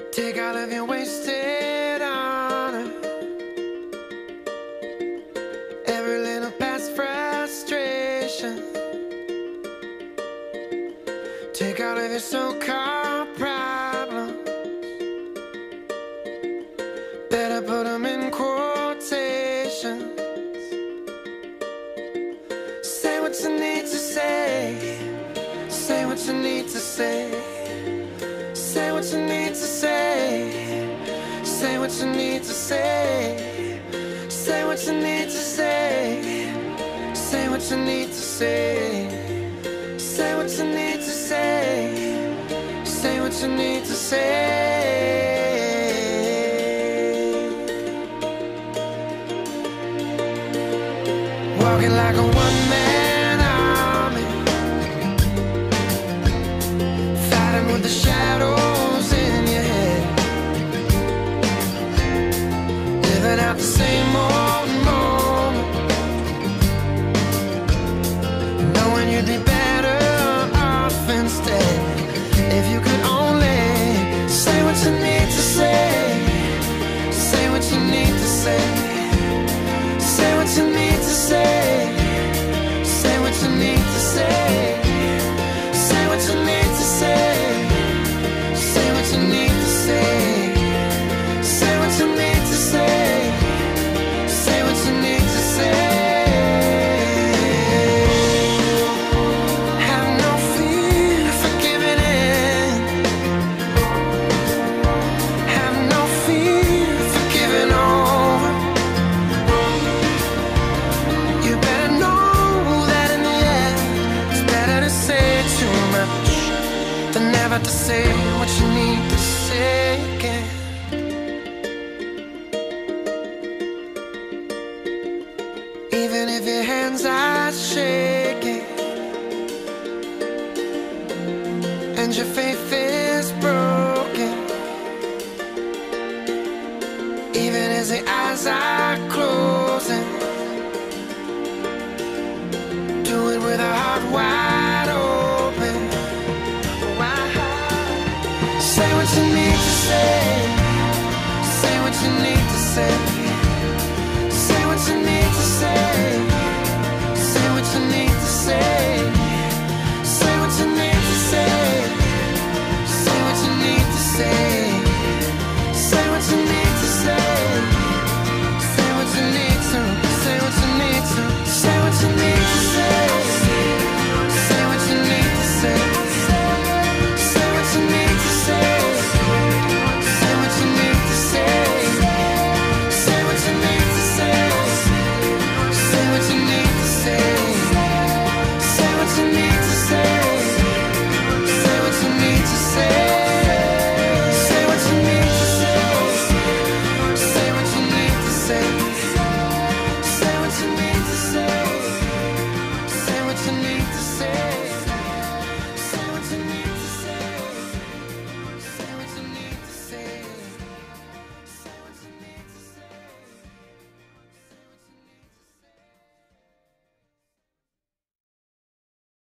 Take all of your wasted honor, every little past frustration. Take all of your so-called problems, better put them in quotations. Say what you need to say, say what you need to say. Say what you need to say, say what you need to say. Say what you need to say, say what you need to say. Say what you need to say, say what you need to say. Walking like a one-man army, fighting with the shadows in your head, living out the same old moment, knowing you'd be better off instead if you could only say what you need to say, say what you need to say. Say what you need to say, say what you need to say. Say what you need to say, say what you need to say. Say what you need to say, say what you need to say. Have no fear for giving in, have no fear for giving over. You better know that in the end it's better to say too much than never to say what you need to say again. Even if your hands are shaking and your faith is broken, even as the eyes are closing, do it with a heart wide open. Say what you need to say, say what you need to say.